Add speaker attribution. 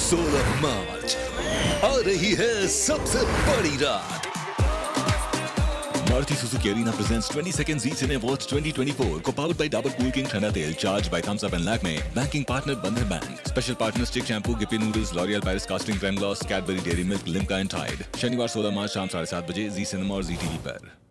Speaker 1: 16 मार्च आ रही है सबसे बड़ी रात। Maruti Suzuki Arena presents 22nd Zee Cine Awards 2024, co-powered by Dabur Cool King Thana Deol, charged by Thumbs Up and Lakme, banking partner Bandhan Bank, special partners Chick Shampoo, Gippy Noodles, L'Oreal Paris Casting Creme Gloss, Cadbury Dairy Milk, Limca and Tide। शनिवार 16 मार्च शाम 7:30 बजे Zee Cinema और Zee TV पर।